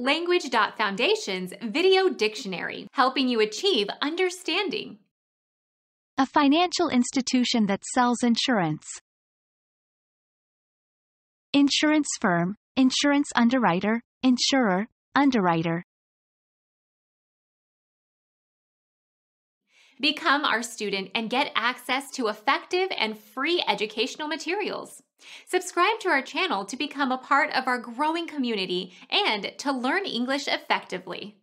Language.Foundation's Video Dictionary, helping you achieve understanding. A financial institution that sells insurance. Insurance firm, insurance underwriter, insurer, underwriter. Become our student and get access to effective and free educational materials. Subscribe to our channel to become a part of our growing community and to learn English effectively.